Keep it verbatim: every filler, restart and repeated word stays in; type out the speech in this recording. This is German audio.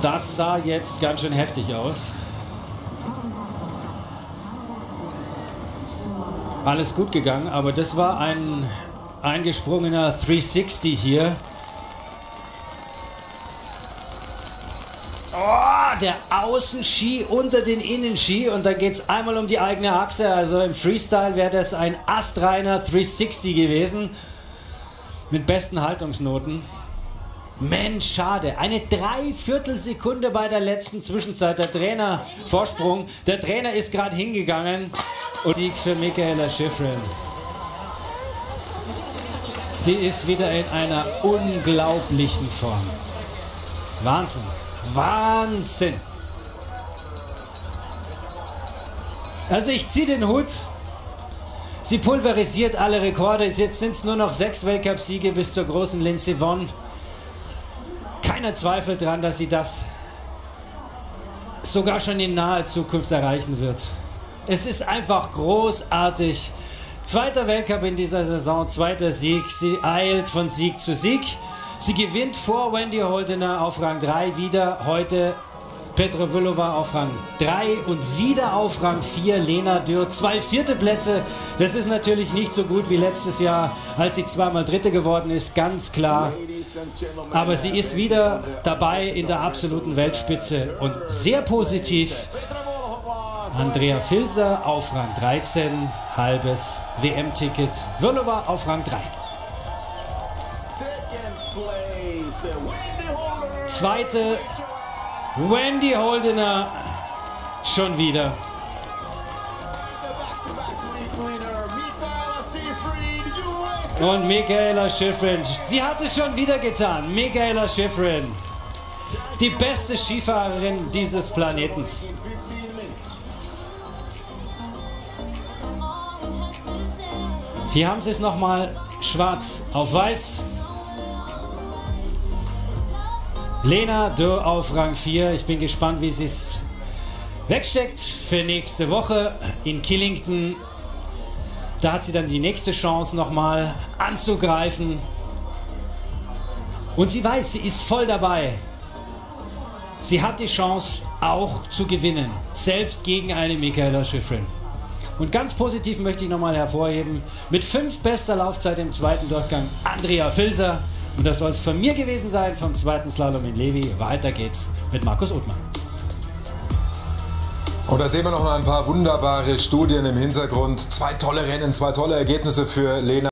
Das sah jetzt ganz schön heftig aus. Alles gut gegangen, aber das war ein eingesprungener dreihundertsechzig hier. Oh, der Außenski unter den Innenski und dann geht es einmal um die eigene Achse. Also im Freestyle wäre das ein astreiner dreihundertsechzig gewesen mit besten Haltungsnoten. Mensch, schade. Eine Dreiviertelsekunde bei der letzten Zwischenzeit. Der Trainer, Vorsprung. Der Trainer ist gerade hingegangen. Und Sieg für Mikaela Shiffrin. Sie ist wieder in einer unglaublichen Form. Wahnsinn. Wahnsinn. Also ich ziehe den Hut. Sie pulverisiert alle Rekorde. Jetzt sind es nur noch sechs Weltcup-Siege bis zur großen Lindsey Vonn. Keiner zweifelt daran, dass sie das sogar schon in naher Zukunft erreichen wird. Es ist einfach großartig. Zweiter Weltcup in dieser Saison, zweiter Sieg. Sie eilt von Sieg zu Sieg. Sie gewinnt vor Wendy Holdener auf Rang drei wieder. Heute Petra Vlhova auf Rang drei und wieder auf Rang vier Lena Dürr. Zwei vierte Plätze. Das ist natürlich nicht so gut wie letztes Jahr, als sie zweimal Dritte geworden ist, ganz klar. Aber sie ist wieder dabei in der absoluten Weltspitze und sehr positiv. Andrea Filser auf Rang dreizehn, halbes W M-Ticket. Vlhova auf Rang drei. Zweite Wendy Holdener schon wieder. Und Mikaela Shiffrin. Sie hat es schon wieder getan. Mikaela Shiffrin. Die beste Skifahrerin dieses Planetens. Hier haben sie es nochmal schwarz auf weiß. Lena Dürr auf Rang vier. Ich bin gespannt, wie sie es wegsteckt für nächste Woche in Killington. Da hat sie dann die nächste Chance nochmal anzugreifen. Und sie weiß, sie ist voll dabei. Sie hat die Chance auch zu gewinnen. Selbst gegen eine Mikaela Shiffrin. Und ganz positiv möchte ich nochmal hervorheben, mit fünf bester Laufzeit im zweiten Durchgang Andrea Filser. Und das soll es von mir gewesen sein, vom zweiten Slalom in Levi. Weiter geht's mit Markus Othmann. Und da sehen wir noch mal ein paar wunderbare Studien im Hintergrund. Zwei tolle Rennen, zwei tolle Ergebnisse für Lena.